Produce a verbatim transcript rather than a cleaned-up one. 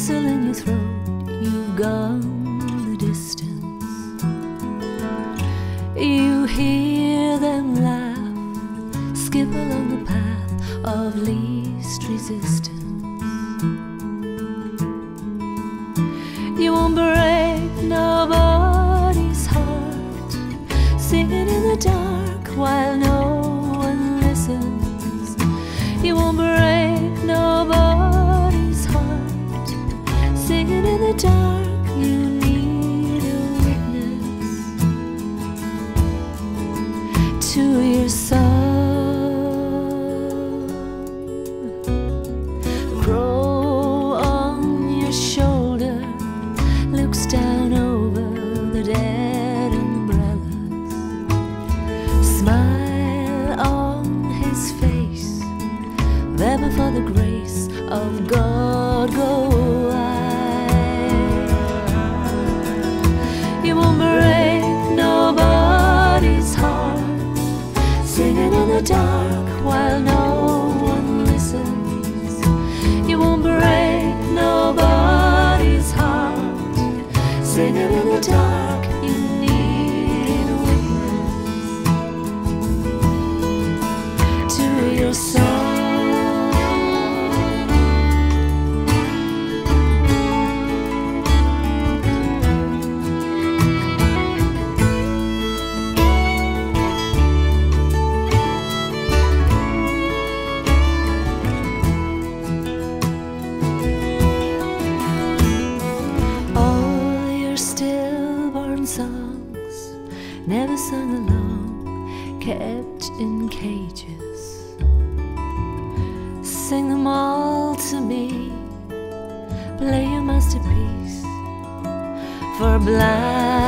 whistle in your throat, you've gone the distance. You hear them laugh, skip along the path of least resistance. You won't break nobody's heart, singing in the dark while no one listens. You won't break nobody's heart, singing in the dark. You need a witness to your song. The crow on your shoulder looks down over the dead umbrellas. Smile on his face, there before the grace of God go I. You won't break nobody's heart, singing in the dark while no one listens. You won't break nobody's heart, singing in the dark. You need a witness to your song. Songs never sung along, kept in cages. Sing them all to me, play your masterpiece for blind